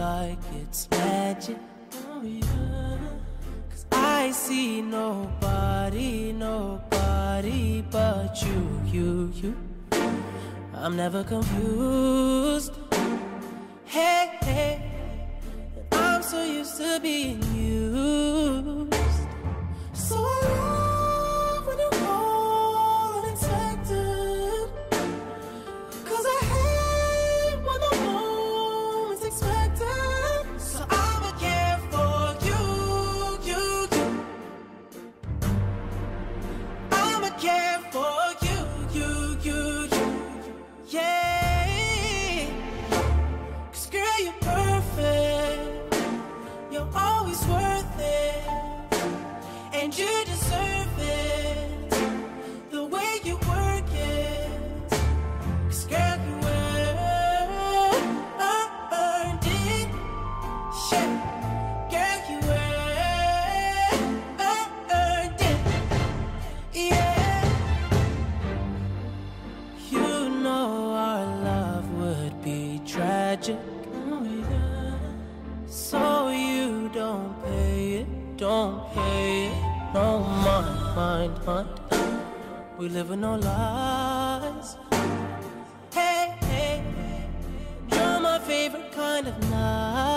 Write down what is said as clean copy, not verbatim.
like it's magic. Oh yeah. 'Cause I see nobody, nobody but you. I'm never confused. Hey, I'm so used to being used. So I love when you call unexpected, 'cause I hate when the moment's expected. So I'ma care for you. I'ma care for you. Yeah. 'Cause girl, you're perfect. You're always worth it. And you deserve it, the way you work it. 'Cause girl, you earned it. Yeah, girl, you earned it. Yeah. You know our love would be tragic. Oh yeah. So you don't pay it, don't pay it. No mind. We live with no lies. Hey, you're my favorite kind of night.